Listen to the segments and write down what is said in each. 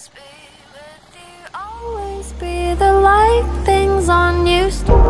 Always be the light things on you.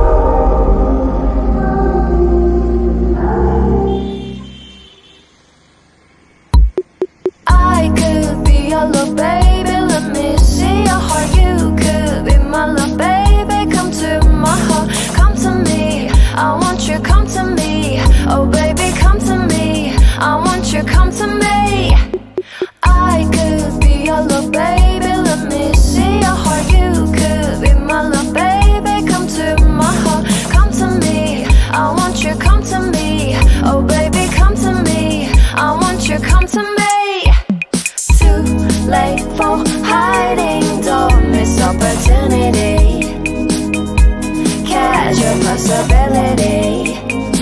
I could be your love baby, let me see your heart. You could be my love baby, come to my heart, come to me. I want you, come to me. Oh baby, come to me. I want you, come to me. I could be your love baby, let me see your heart. You could be my love baby, come to my heart, come to me. I want you, come to me. Oh baby, come to me. I want you, come to me. Too late for hiding, don't miss opportunity. Catch your possibility.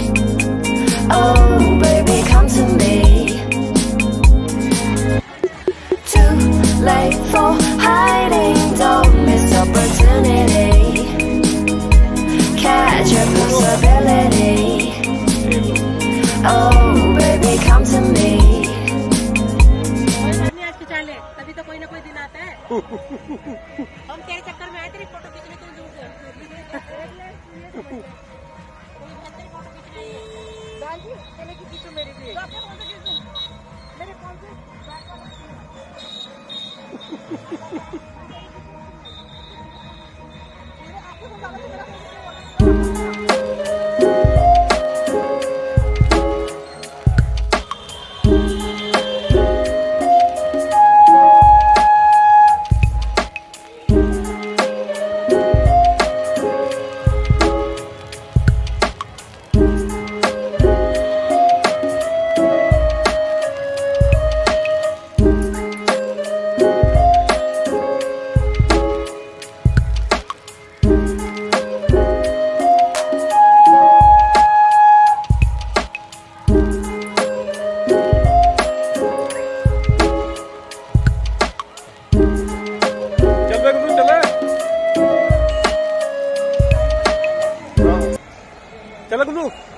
Oh baby, come to me. Too late for hiding, don't miss opportunity. Catch your possibility. Oh baby, come to me. तभी तो कोई ना कोई दिन आता है। हम तेरे चक्कर में आए, तेरी फोटो खींचने के लिए। चलेगी खींचो मेरी भी। मेरे फोन से चलो गुल्लू।